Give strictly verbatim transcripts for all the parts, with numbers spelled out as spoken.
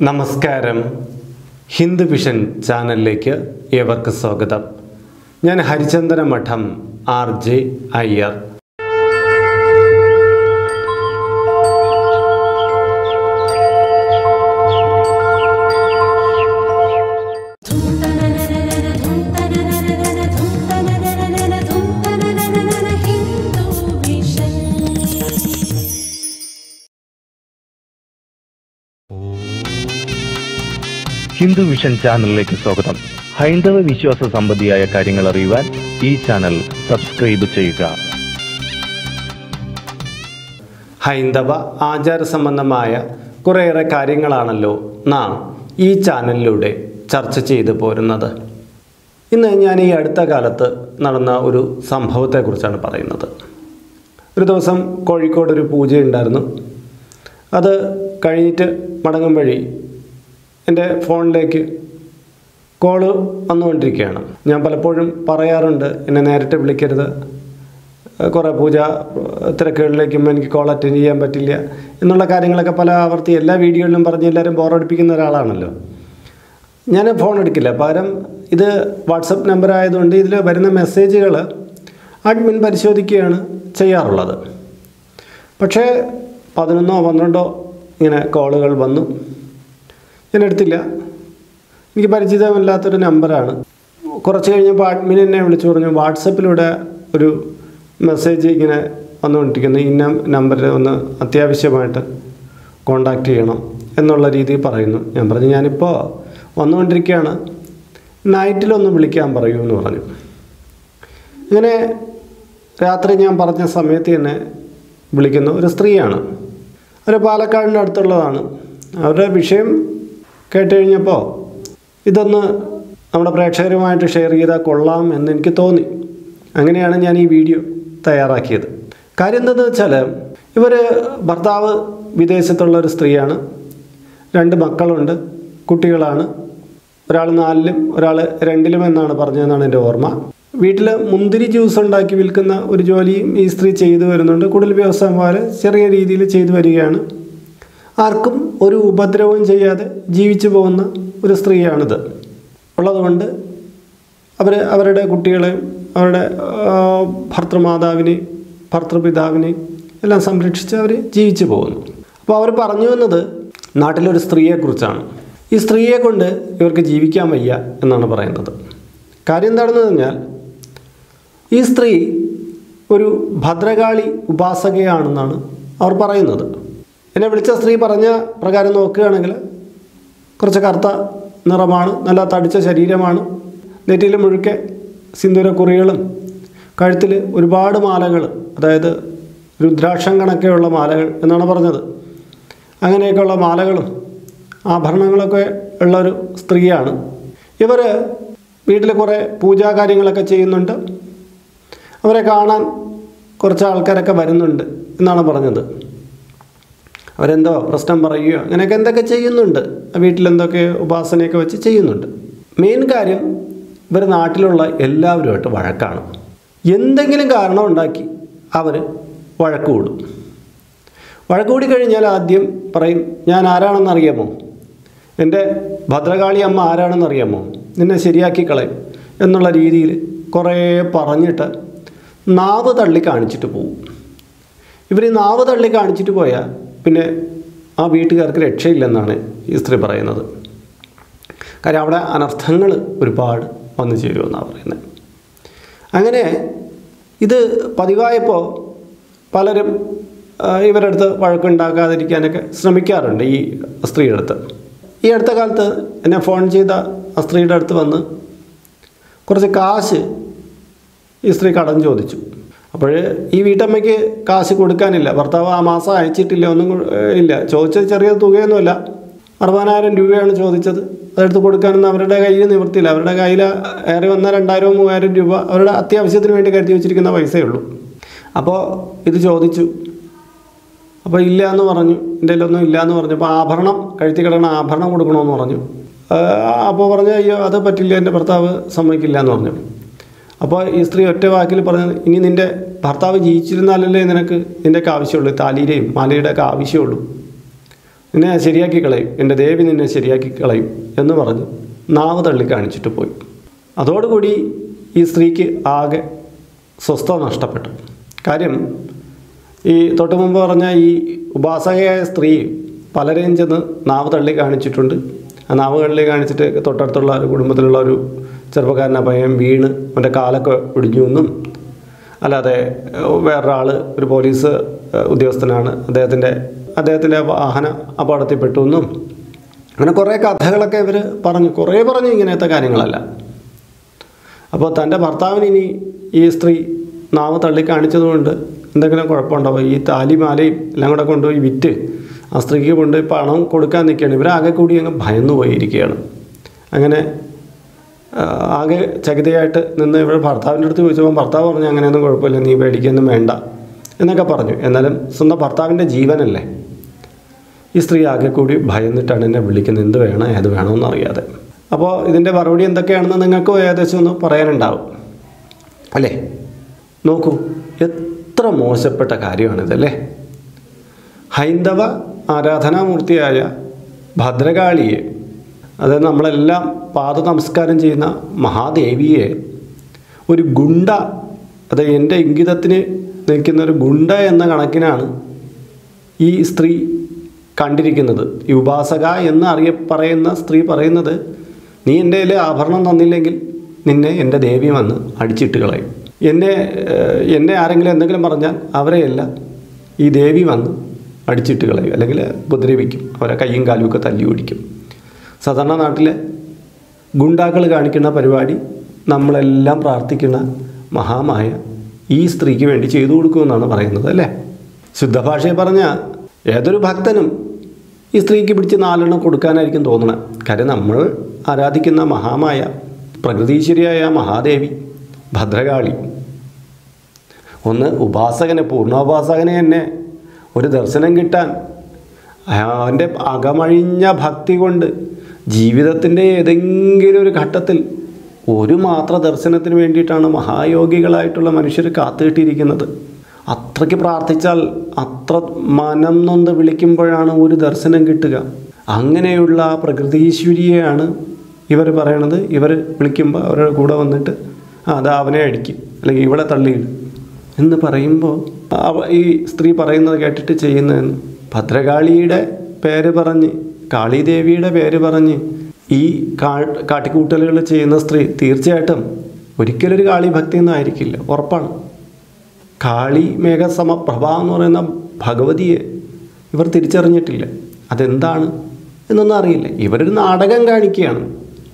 നമസ്കാരം. ഹിന്ദു വിഷൻ ചാനലിലേക്ക് ഏവർക്കും സ്വാഗതം. ഞാൻ ഹരിചന്ദന മഠം R J Iyer. Hindu Vision ചാനലിലേക്ക് സ്വാഗതം. ഹൈന്ദവ വിശ്വാസ സംബന്ധിയായ കാര്യങ്ങൾ അറിയുവാൻ ഈ ചാനൽ സബ്സ്ക്രൈബ് ചെയ്യുക. ഹൈന്ദവ ആചാര സംബന്ധമായ കുറേയേറെ കാര്യങ്ങളാണല്ലോ നാം ഈ ചാനലിലൂടെ ചർച്ച ചെയ്തു പോരുന്നത്. ഇന്ന് ഞാൻ ഈ അടുത്ത കാലത്ത് നടന്ന ഒരു സംഭവത്തെക്കുറിച്ചാണ് പറയുന്നത്. ഒരു ദിവസം കോഴിക്കോട് ഒരു പൂജയുണ്ടായിരുന്നു. അത് കഴിഞ്ഞിട്ട് മടങ്ങും വഴി എൻ്റെ ഫോണിലേക്ക് കോള് വന്നുകൊണ്ടിരിക്കുകയാണ്. ഞാൻ പലപ്പോഴും പറയാറുണ്ട്, എന്നെ നേരിട്ട് വിളിക്കരുത്, കുറേ പൂജ തിരക്കുകളിലേക്കും എനിക്ക് കോൾ അറ്റൻഡ് ചെയ്യാൻ പറ്റില്ല എന്നുള്ള കാര്യങ്ങളൊക്കെ പല ആവർത്തി എല്ലാ വീഡിയോയിലും പറഞ്ഞ് എല്ലാവരും ബോറടിപ്പിക്കുന്ന ഒരാളാണല്ലോ. ഞാൻ ഫോൺ എടുക്കില്ല. പകരം ഇത് വാട്സപ്പ് നമ്പർ ആയതുകൊണ്ട് ഇതിൽ വരുന്ന മെസ്സേജുകൾ അഡ്മിൻ പരിശോധിക്കുകയാണ് ചെയ്യാറുള്ളത്. പക്ഷേ പതിനൊന്നോ പന്ത്രണ്ടോ ഇങ്ങനെ കോളുകൾ വന്നു. ഞാൻ എടുത്തില്ല. എനിക്ക് പരിചിതമല്ലാത്തൊരു നമ്പറാണ്. കുറച്ച് കഴിഞ്ഞപ്പോൾ അഡ്മിൻ എന്നെ വിളിച്ചു പറഞ്ഞു, വാട്സപ്പിലൂടെ ഒരു മെസ്സേജ് ഇങ്ങനെ വന്നുകൊണ്ടിരിക്കുന്നു, ഇന്ന നമ്പറിൽ ഒന്ന് അത്യാവശ്യമായിട്ട് കോണ്ടാക്ട് ചെയ്യണം എന്നുള്ള രീതിയിൽ പറയുന്നു. ഞാൻ പറഞ്ഞു, ഞാനിപ്പോൾ വന്നുകൊണ്ടിരിക്കുകയാണ്, നൈറ്റിലൊന്ന് വിളിക്കാൻ പറയൂ എന്ന് പറഞ്ഞു. ഇങ്ങനെ രാത്രി ഞാൻ പറഞ്ഞ സമയത്ത് തന്നെ വിളിക്കുന്നു. ഒരു സ്ത്രീയാണ്, ഒരു പാലക്കാടിൻ്റെ അടുത്തുള്ളതാണ്. അവരുടെ വിഷയം കേട്ട് കഴിഞ്ഞപ്പോൾ ഇതൊന്ന് നമ്മുടെ പ്രേക്ഷകരുമായിട്ട് ഷെയർ ചെയ്താൽ കൊള്ളാം എന്നെനിക്ക് തോന്നി. അങ്ങനെയാണ് ഞാൻ ഈ വീഡിയോ തയ്യാറാക്കിയത്. കാര്യം എന്താണെന്ന് വെച്ചാൽ, ഇവർ ഭർത്താവ് വിദേശത്തുള്ള ഒരു സ്ത്രീയാണ്, രണ്ട് മക്കളുണ്ട്, കുട്ടികളാണ്. ഒരാൾ നാലിലും ഒരാൾ രണ്ടിലും എന്നാണ് പറഞ്ഞതെന്നാണ് എൻ്റെ ഓർമ്മ. വീട്ടിൽ മുന്തിരി ജ്യൂസ് ഉണ്ടാക്കി വിൽക്കുന്ന ഒരു ജോലിയും ഈ സ്ത്രീ ചെയ്തു വരുന്നുണ്ട്. കുടിൽ വ്യവസായം പോലെ ചെറിയ രീതിയിൽ ചെയ്തു വരികയാണ്. ആർക്കും ഒരു ഉപദ്രവവും ചെയ്യാതെ ജീവിച്ചു പോകുന്ന ഒരു സ്ത്രീയാണിത്. ഉള്ളതുകൊണ്ട് അവർ അവരുടെ കുട്ടികളെയും അവരുടെ ഭർത്തൃമാതാവിനെയും ഭർത്തൃപിതാവിനെയും എല്ലാം സംരക്ഷിച്ച് അവർ ജീവിച്ചു പോകുന്നു. അപ്പോൾ അവർ പറഞ്ഞു വന്നത് നാട്ടിലൊരു സ്ത്രീയെക്കുറിച്ചാണ്. ഈ സ്ത്രീയെ കൊണ്ട് ഇവർക്ക് ജീവിക്കാൻ വയ്യ എന്നാണ് പറയുന്നത്. കാര്യം എന്താണെന്ന് പറഞ്ഞാൽ, ഈ സ്ത്രീ ഒരു ഭദ്രകാളി ഉപാസകയാണെന്നാണ് അവർ പറയുന്നത്. എന്നെ വിളിച്ച സ്ത്രീ പറഞ്ഞ പ്രകാരം നോക്കുകയാണെങ്കിൽ കുറച്ച് കറുത്ത നിറമാണ്, നല്ല തടിച്ച ശരീരമാണ്, നെറ്റിയിൽ മുഴുക്കെ സിന്ദൂരക്കുറികളും കഴുത്തിൽ ഒരുപാട് മാലകൾ, അതായത് രുദ്രാക്ഷം കണക്കെയുള്ള മാലകൾ എന്നാണ് പറഞ്ഞത്. അങ്ങനെയൊക്കെയുള്ള മാലകളും ആഭരണങ്ങളൊക്കെ ഉള്ളൊരു സ്ത്രീയാണ്. ഇവർ വീട്ടിൽ കുറേ പൂജാകാര്യങ്ങളൊക്കെ ചെയ്യുന്നുണ്ട്. അവരെ കാണാൻ കുറച്ച് ആൾക്കാരൊക്കെ വരുന്നുണ്ട് എന്നാണ് പറഞ്ഞത്. അവരെന്തോ പ്രശ്നം പറയുകയോ അങ്ങനെയൊക്കെ എന്തൊക്കെ ചെയ്യുന്നുണ്ട്, വീട്ടിലെന്തൊക്കെ ഉപാസനയൊക്കെ വെച്ച് ചെയ്യുന്നുണ്ട്. മെയിൻ കാര്യം, ഇവർ നാട്ടിലുള്ള എല്ലാവരുമായിട്ട് വഴക്കാണ്. എന്തെങ്കിലും കാരണം ഉണ്ടാക്കി അവർ വഴക്ക് കൂടും. വഴക്ക് കൂടി കഴിഞ്ഞാൽ ആദ്യം പറയും, ഞാൻ ആരാണെന്നറിയാമോ, എൻ്റെ ഭദ്രകാളി അമ്മ ആരാണെന്നറിയാമോ, നിന്നെ ശരിയാക്കി കളയും എന്നുള്ള രീതിയിൽ കുറേ പറഞ്ഞിട്ട് നാവ് തള്ളി കാണിച്ചിട്ട് പോകും. ഇവർ ഈ നാവ് തള്ളി കാണിച്ചിട്ട് പോയാൽ പിന്നെ ആ വീട്ടുകാർക്ക് രക്ഷയില്ലെന്നാണ് ഈ സ്ത്രീ പറയുന്നത്. കാര്യം അവിടെ അനർത്ഥങ്ങൾ ഒരുപാട് വന്നു ചേരുമെന്നാണ് പറയുന്നത്. അങ്ങനെ ഇത് പതിവായപ്പോൾ പലരും ഇവരുടെ അടുത്ത് വഴക്കുണ്ടാക്കാതിരിക്കാനൊക്കെ ശ്രമിക്കാറുണ്ട് ഈ സ്ത്രീയുടെ അടുത്ത്. ഈ അടുത്ത കാലത്ത് എന്നെ ഫോൺ ചെയ്ത ആ സ്ത്രീയുടെ അടുത്ത് വന്ന് കുറച്ച് കാശ് ഈ സ്ത്രീ കടം ചോദിച്ചു. അപ്പോൾ ഈ വീട്ടമ്മയ്ക്ക് കാശ് കൊടുക്കാനില്ല, ഭർത്താവ് ആ മാസം അയച്ചിട്ടില്ല, ഒന്നും ഇല്ല. ചോദിച്ചത് ചെറിയ തുകയൊന്നുമില്ല, അറുപതിനായിരം രൂപയാണ് ചോദിച്ചത്. അതെടുത്ത് കൊടുക്കാനൊന്നും അവരുടെ കയ്യിൽ നിവൃത്തിയില്ല. അവരുടെ കയ്യിൽ ഏറെ വന്ന രണ്ടായിരവും മൂവായിരം രൂപ അവരുടെ അത്യാവശ്യത്തിന് വേണ്ടി കരുതി വെച്ചിരിക്കുന്ന പൈസയേ ഉള്ളൂ. അപ്പോൾ ഇത് ചോദിച്ചു. അപ്പോൾ ഇല്ല എന്ന് പറഞ്ഞു, എൻ്റെ കയ്യിലൊന്നും ഇല്ല എന്ന് പറഞ്ഞു. അപ്പോൾ ആഭരണം, കഴുത്തി കിടക്കണ ആഭരണം കൊടുക്കണമെന്ന് പറഞ്ഞു. അപ്പോൾ പറഞ്ഞു, അയ്യോ അത് പറ്റില്ല, എൻ്റെ ഭർത്താവ് സമ്മതിക്കില്ല എന്ന് പറഞ്ഞു. അപ്പോൾ ഈ സ്ത്രീ ഒറ്റ വാക്കിൽ പറഞ്ഞത്, ഇനി നിൻ്റെ ഭർത്താവ് ജീവിച്ചിരുന്നാലല്ലേ നിനക്ക് നിൻ്റെയൊക്കെ ആവശ്യമുള്ളൂ, താലിയുടെയും മാലയുടെയൊക്കെ ആവശ്യമുള്ളൂ. നിന്നെ ഞാൻ ശരിയാക്കി കളയും, എൻ്റെ ദേവി നിന്നെ ശരിയാക്കി കളയും എന്ന് പറഞ്ഞ് നാവ് തള്ളി കാണിച്ചിട്ട് പോയി. അതോടുകൂടി ഈ സ്ത്രീക്ക് ആകെ സ്വസ്ഥത നഷ്ടപ്പെട്ടു. കാര്യം ഈ തൊട്ട് മുമ്പ് പറഞ്ഞ ഈ ഉപാസകയായ സ്ത്രീ പലരെയും ചെന്ന് നാവ് തള്ളി കാണിച്ചിട്ടുണ്ട്. ആ നാവ് തള്ളി കാണിച്ചിട്ട് തൊട്ടടുത്തുള്ള ഒരു കുടുംബത്തിലുള്ള ഒരു ചെറുപ്പക്കാരനെ പയ്യൻ വീണ് അവൻ്റെ കാലൊക്കെ ഒടിഞ്ഞു എന്നും, അല്ലാതെ വേറൊരാൾ ഒരു പോലീസ് ഉദ്യോഗസ്ഥനാണ്, അദ്ദേഹത്തിൻ്റെ അദ്ദേഹത്തിൻ്റെ വാഹന അപകടത്തിൽപ്പെട്ടു എന്നും, അങ്ങനെ കുറേ കഥകളൊക്കെ ഇവർ പറഞ്ഞു, കുറേ പറഞ്ഞു ഇങ്ങനത്തെ കാര്യങ്ങളല്ല. അപ്പോൾ തൻ്റെ ഭർത്താവിന് ഇനി ഈ സ്ത്രീ നാവ് തള്ളി കാണിച്ചതുകൊണ്ട് എന്തെങ്കിലും കുഴപ്പമുണ്ടാവും, ഈ താലിമാലയും എല്ലാം കൂടെ കൊണ്ടുപോയി വിറ്റ് ആ സ്ത്രീക്ക് കൊണ്ടുപോയി പണം കൊടുക്കാൻ നിൽക്കുകയാണ്. ഇവരാകെ കൂടി അങ്ങ് ഭയന്നു പോയിരിക്കുകയാണ്. അങ്ങനെ ആകെ ചകിതയായിട്ട് നിന്ന് ഇവിടെ ഭർത്താവിൻ്റെ അടുത്ത് ചോദിച്ചപ്പോൾ ഭർത്താവ് പറഞ്ഞു അങ്ങനെയൊന്നും കുഴപ്പമില്ല, നീ പേടിക്കൊന്നും വേണ്ട എന്നൊക്കെ പറഞ്ഞു. എന്നാലും സ്വന്തം ഭർത്താവിൻ്റെ ജീവനല്ലേ. ഈ സ്ത്രീ ആകെ കൂടി ഭയന്നിട്ടാണ് എന്നെ വിളിക്കുന്നത്, എന്ത് വേണം ഏത് വേണമെന്ന് അറിയാതെ. അപ്പോൾ ഇതിൻ്റെ മറുപടി എന്തൊക്കെയാണെന്ന് നിങ്ങൾക്ക് ഏകദേശം ഒന്ന് പറയാനുണ്ടാവും അല്ലേ. നോക്കൂ, എത്ര മോശപ്പെട്ട കാര്യമാണിതല്ലേ. ഹൈന്ദവ ആരാധനാമൂർത്തിയായ ഭദ്രകാളിയെ, അതായത് നമ്മളെല്ലാം പാദ നമസ്കാരം ചെയ്യുന്ന മഹാദേവിയെ ഒരു ഗുണ്ട, അതായത് എൻ്റെ ഇംഗിതത്തിന് നിൽക്കുന്ന ഒരു ഗുണ്ട എന്ന കണക്കിനാണ് ഈ സ്ത്രീ കണ്ടിരിക്കുന്നത്. ഈ ഉപാസക എന്ന് അറിയ പറയുന്ന സ്ത്രീ പറയുന്നത്, നീ എൻ്റെ കയ്യിൽ ആഭരണം തന്നില്ലെങ്കിൽ നിന്നെ എൻ്റെ ദേവി വന്ന് അടിച്ചിട്ട് കളയും. എന്നെ എന്നെ ആരെങ്കിലും എന്തെങ്കിലും പറഞ്ഞാൽ അവരെയെല്ലാം ഈ ദേവി വന്ന് അടിച്ചിട്ട് കളയും, അല്ലെങ്കിൽ ഉപദ്രവിക്കും, അവരെ കയ്യും കാലും ഒക്കെ തല്ലി ഓടിക്കും. സാധാരണ നാട്ടിലെ ഗുണ്ടാക്കൾ കാണിക്കുന്ന പരിപാടി നമ്മളെല്ലാം പ്രാർത്ഥിക്കുന്ന മഹാമായ ഈ സ്ത്രീക്ക് വേണ്ടി ചെയ്തു കൊടുക്കുമെന്നാണ് പറയുന്നത് അല്ലേ. ശുദ്ധഭാഷയെ പറഞ്ഞാൽ ഏതൊരു ഭക്തനും ഈ സ്ത്രീക്ക് പിടിച്ച് നാലെണ്ണം കൊടുക്കാനായിരിക്കും തോന്നണത്. കാര്യം നമ്മൾ ആരാധിക്കുന്ന മഹാമായ പ്രകൃതീശ്വരിയായ മഹാദേവി ഭദ്രകാളി, ഒന്ന് ഉപാസകനെ, പൂർണ്ണോപാസകനെ തന്നെ ഒരു ദർശനം കിട്ടാൻ അവൻ്റെ അകമഴിഞ്ഞ ഭക്തി കൊണ്ട് ജീവിതത്തിൻ്റെ ഏതെങ്കിലും ഒരു ഘട്ടത്തിൽ ഒരു മാത്ര ദർശനത്തിന് വേണ്ടിയിട്ടാണ് മഹായോഗികളായിട്ടുള്ള മനുഷ്യർ കാത്തുകിട്ടിയിരിക്കുന്നത്. അത്രയ്ക്ക് പ്രാർത്ഥിച്ചാൽ, അത്ര മനം നൊന്ന് വിളിക്കുമ്പോഴാണ് ഒരു ദർശനം കിട്ടുക. അങ്ങനെയുള്ള ആ പ്രകൃതീശ്വരിയെയാണ് ഇവർ പറയണത്. ഇവർ വിളിക്കുമ്പോൾ അവരുടെ കൂടെ വന്നിട്ട് ആ അത് അവനെ അടിക്കും, അല്ലെങ്കിൽ ഇവിടെ തള്ളിയിടും എന്ന് പറയുമ്പോൾ ഈ സ്ത്രീ പറയുന്നത് കേട്ടിട്ട് ചെയ്യുന്നതെന്ന്. ഭദ്രകാളിയുടെ പേര് പറഞ്ഞ്, കാളിദേവിയുടെ പേര് പറഞ്ഞ് ഈ കാ കാട്ടിക്കൂട്ടലുകൾ ചെയ്യുന്ന സ്ത്രീ തീർച്ചയായിട്ടും ഒരിക്കലൊരു കാളി ഭക്തിയൊന്നും ആയിരിക്കില്ല, ഉറപ്പാണ്. കാളി മേഘസമപ്രഭ എന്ന് പറയുന്ന ഭഗവതിയെ ഇവർ തിരിച്ചറിഞ്ഞിട്ടില്ല. അതെന്താണ് എന്നൊന്നും അറിയില്ല. ഇവരൊരു നാടകം കാണിക്കുകയാണ്.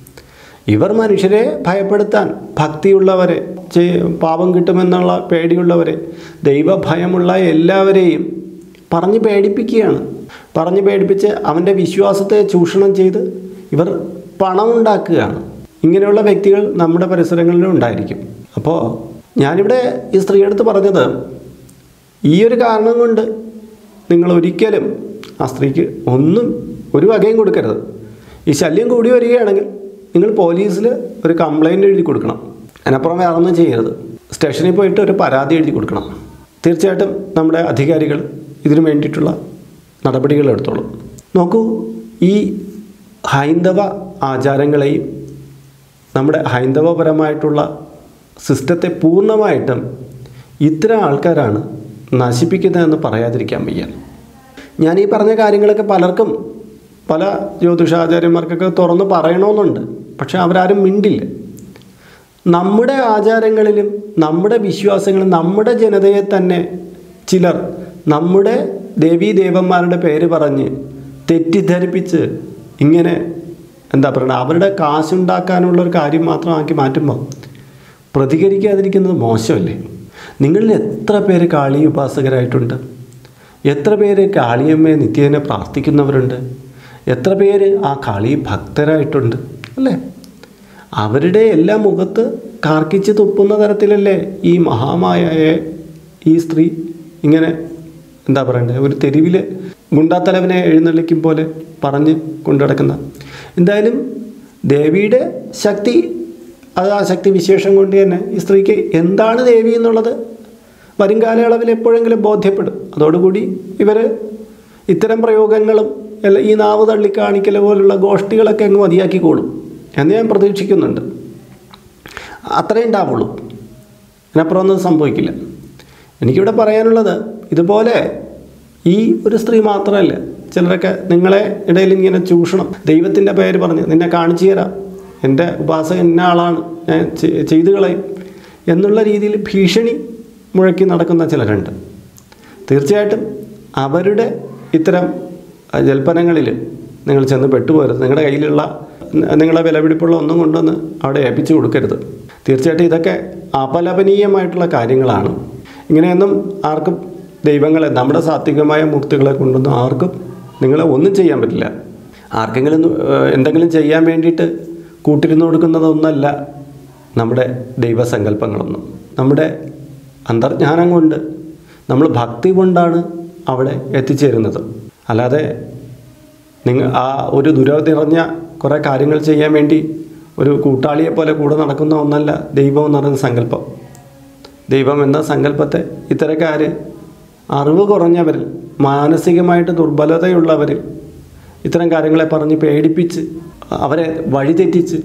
ഇവർ മനുഷ്യരെ ഭയപ്പെടുത്താൻ, ഭക്തിയുള്ളവരെ, പാപം കിട്ടുമെന്നുള്ള പേടിയുള്ളവരെ, ദൈവഭയമുള്ള എല്ലാവരെയും പറഞ്ഞ് പേടിപ്പിക്കുകയാണ്. പറഞ്ഞ് പേടിപ്പിച്ച് അവൻ്റെ വിശ്വാസത്തെ ചൂഷണം ചെയ്ത് ഇവർ പണമുണ്ടാക്കുകയാണ്. ഇങ്ങനെയുള്ള വ്യക്തികൾ നമ്മുടെ പരിസരങ്ങളിലും ഉണ്ടായിരിക്കും. അപ്പോൾ ഞാനിവിടെ ഈ സ്ത്രീയെടുത്ത് പറഞ്ഞത്, ഈ ഒരു കാരണം കൊണ്ട് നിങ്ങൾ ഒരിക്കലും ആ സ്ത്രീക്ക് ഒന്നും ഒരു വകയും കൊടുക്കരുത്. ഈ ശല്യം കൂടി വരികയാണെങ്കിൽ നിങ്ങൾ പോലീസിൽ ഒരു കംപ്ലൈൻറ്റ് എഴുതി കൊടുക്കണം. അതിനപ്പുറം വേറെ ഒന്നും ചെയ്യരുത്. സ്റ്റേഷനിൽ പോയിട്ട് ഒരു പരാതി എഴുതി കൊടുക്കണം. തീർച്ചയായിട്ടും നമ്മുടെ അധികാരികൾ ഇതിനു വേണ്ടിയിട്ടുള്ള നടപടികൾ എടുത്തോളും. നോക്കൂ, ഈ ഹൈന്ദവ ആചാരങ്ങളെയും നമ്മുടെ ഹൈന്ദവപരമായിട്ടുള്ള സിസ്റ്റത്തെ പൂർണ്ണമായിട്ടും ഇത്തരം ആൾക്കാരാണ് നശിപ്പിക്കുന്നതെന്ന് പറയാതിരിക്കാൻ വയ്യ. ഞാൻ ഈ പറഞ്ഞ കാര്യങ്ങളൊക്കെ പലർക്കും, പല ജ്യോതിഷാചാര്യന്മാർക്കൊക്കെ തുറന്ന് പറയണമെന്നുണ്ട്. പക്ഷെ അവരാരും മിണ്ടില്ല. നമ്മുടെ ആചാരങ്ങളിലും നമ്മുടെ വിശ്വാസങ്ങളിലും നമ്മുടെ ജനതയെ തന്നെ ചിലർ നമ്മുടെ ദേവീദേവന്മാരുടെ പേര് പറഞ്ഞ് തെറ്റിദ്ധരിപ്പിച്ച് ഇങ്ങനെ എന്താ പറയുക, അവരുടെ കാശുണ്ടാക്കാനുള്ളൊരു കാര്യം മാത്രമാക്കി മാറ്റുമ്പോൾ പ്രതികരിക്കാതിരിക്കുന്നത് മോശമല്ലേ? നിങ്ങളിൽ എത്ര പേര് കാളി ഉപാസകരായിട്ടുണ്ട്? എത്ര പേര് കാളിയമ്മയെ നിത്യേന പ്രാർത്ഥിക്കുന്നവരുണ്ട്? എത്ര പേര് ആ കാളി ഭക്തരായിട്ടുണ്ട് അല്ലേ? അവരുടെ എല്ലാ മുഖത്ത് കാർക്കിച്ച് തുപ്പുന്ന തരത്തിലല്ലേ ഈ മഹാമായയെ ഈ സ്ത്രീ ഇങ്ങനെ എന്താ പറയണ്ടേ, ഒരു തെരുവിൽ ഗുണ്ടാത്തലവനെ എഴുന്നള്ളിക്കും പോലെ പറഞ്ഞ് കൊണ്ടുനടക്കുന്ന. എന്തായാലും ദേവിയുടെ ശക്തി, അത് ആ ശക്തി വിശേഷം കൊണ്ട് തന്നെ ഈ സ്ത്രീക്ക് എന്താണ് ദേവി എന്നുള്ളത് വരും കാലയളവിൽ എപ്പോഴെങ്കിലും ബോധ്യപ്പെടും. അതോടുകൂടി ഇവർ ഇത്തരം പ്രയോഗങ്ങളും എല്ലാ ഈ നാവ് തള്ളിക്കാണിക്കൽ പോലുള്ള ഗോഷ്ഠികളൊക്കെ അങ്ങ് മതിയാക്കിക്കോളും എന്ന് ഞാൻ പ്രതീക്ഷിക്കുന്നുണ്ട്. അത്രേ ഉണ്ടാവുള്ളൂ, അതിനപ്പുറം ഒന്നും സംഭവിക്കില്ല. എനിക്കിവിടെ പറയാനുള്ളത്, ഇതുപോലെ ഈ ഒരു സ്ത്രീ മാത്രമല്ല, ചിലരൊക്കെ നിങ്ങളെ ഇടയിൽ ഇങ്ങനെ ചൂഷണം, ദൈവത്തിൻ്റെ പേര് പറഞ്ഞ് നിന്നെ കാണിച്ചു തരാം, എൻ്റെ ഉപാസകൻ ഇന്ന ആളാണ്, ഞാൻ ചെയ്തു കളയും എന്നുള്ള രീതിയിൽ ഭീഷണി മുഴക്കി നടക്കുന്ന ചിലരുണ്ട്. തീർച്ചയായിട്ടും അവരുടെ ഇത്തരം ജൽപ്പനങ്ങളിൽ നിങ്ങൾ ചെന്ന് പെട്ടുപോകരുത്. നിങ്ങളുടെ കയ്യിലുള്ള നിങ്ങളെ വിലപിടിപ്പുള്ള ഒന്നും കൊണ്ടൊന്ന് അവിടെ ഏൽപ്പിച്ചു കൊടുക്കരുത്. തീർച്ചയായിട്ടും ഇതൊക്കെ അപലപനീയമായിട്ടുള്ള കാര്യങ്ങളാണ്. ഇങ്ങനെയൊന്നും ആർക്കും ദൈവങ്ങളെ, നമ്മുടെ സാത്വികമായ മൂർത്തികളെ കൊണ്ടൊന്നും ആർക്കും നിങ്ങളെ ഒന്നും ചെയ്യാൻ പറ്റില്ല. ആർക്കെങ്കിലും എന്തെങ്കിലും ചെയ്യാൻ വേണ്ടിയിട്ട് കൂട്ടിരുന്ന് കൊടുക്കുന്നതൊന്നല്ല നമ്മുടെ ദൈവസങ്കല്പങ്ങളൊന്നും. നമ്മുടെ അന്തർജ്ഞാനം കൊണ്ട്, നമ്മൾ ഭക്തി കൊണ്ടാണ് അവിടെ എത്തിച്ചേരുന്നത്. അല്ലാതെ നിങ്ങൾ ആ ഒരു ദുരവ നിറഞ്ഞ കുറേ കാര്യങ്ങൾ ചെയ്യാൻ വേണ്ടി ഒരു കൂട്ടാളിയെ പോലെ കൂടെ നടക്കുന്ന ഒന്നല്ല ദൈവം എന്ന് പറയുന്ന സങ്കല്പം. ദൈവം എന്ന സങ്കല്പത്തെ ഇത്തരക്കാർ അറിവ് കുറഞ്ഞവരിൽ, മാനസികമായിട്ട് ദുർബലതയുള്ളവരിൽ ഇത്തരം കാര്യങ്ങളെ പറഞ്ഞ് പേടിപ്പിച്ച് അവരെ വഴിതെറ്റിച്ച്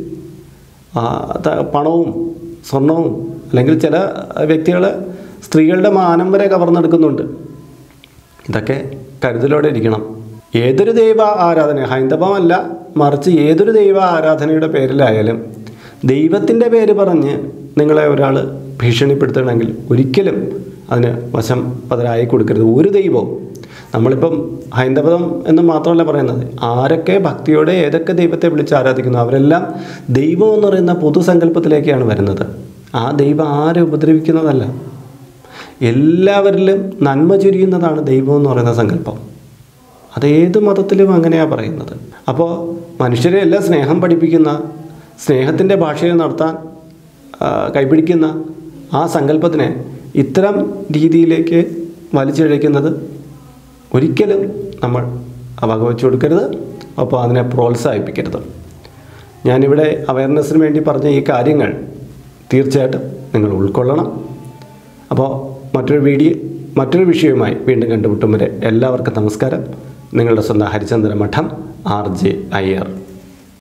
പണവും സ്വർണവും, അല്ലെങ്കിൽ ചില വ്യക്തികൾ സ്ത്രീകളുടെ മാനം വരെ കവർന്നെടുക്കുന്നുണ്ട്. ഇതൊക്കെ കരുതലോടെ ഇരിക്കണം. ഏതൊരു ദൈവ ആരാധന, ഹൈന്ദവമല്ല മറിച്ച് ഏതൊരു ദൈവ ആരാധനയുടെ പേരിലായാലും ദൈവത്തിൻ്റെ പേര് പറഞ്ഞ് നിങ്ങളെ ഒരാൾ ഭീഷണിപ്പെടുത്തണമെങ്കിൽ ഒരിക്കലും അതിന് വശം പതരായി കൊടുക്കരുത്. ഒരു ദൈവവും, നമ്മളിപ്പം ഹൈന്ദവം എന്ന് മാത്രമല്ല പറയുന്നത്, ആരൊക്കെ ഭക്തിയോടെ ഏതൊക്കെ ദൈവത്തെ വിളിച്ച് ആരാധിക്കുന്നു അവരെല്ലാം ദൈവം എന്ന് പറയുന്ന പൊതുസങ്കല്പത്തിലേക്കാണ് വരുന്നത്. ആ ദൈവം ആരെ ഉപദ്രവിക്കുന്നതല്ല, എല്ലാവരിലും നന്മ ചൊരിയുന്നതാണ് ദൈവം എന്ന് പറയുന്ന സങ്കല്പം. അതേത് മതത്തിലും അങ്ങനെയാണ് പറയുന്നത്. അപ്പോൾ മനുഷ്യരെ എല്ലാം സ്നേഹം പഠിപ്പിക്കുന്ന, സ്നേഹത്തിൻ്റെ ഭാഷയിൽ നടത്താൻ കൈപിടിക്കുന്ന ആ സങ്കല്പത്തിനെ ഇത്തരം രീതിയിലേക്ക് വലിച്ചിഴയ്ക്കുന്നത് ഒരിക്കലും നമ്മൾ വകവെച്ചു കൊടുക്കരുത്. അപ്പോൾ അതിനെ പ്രോത്സാഹിപ്പിക്കരുത്. ഞാനിവിടെ അവയർനെസ്സിന് വേണ്ടി പറഞ്ഞ ഈ കാര്യങ്ങൾ തീർച്ചയായിട്ടും നിങ്ങൾ ഉൾക്കൊള്ളണം. അപ്പോൾ മറ്റൊരു വീഡിയോ മറ്റൊരു വിഷയവുമായി വീണ്ടും കണ്ടുമുട്ടും വരെ എല്ലാവർക്കും നമസ്കാരം. നിങ്ങളുടെ സ്വന്തം ഹരിചന്ദ്ര മഠം, ആർ ജെ അയ്യർ.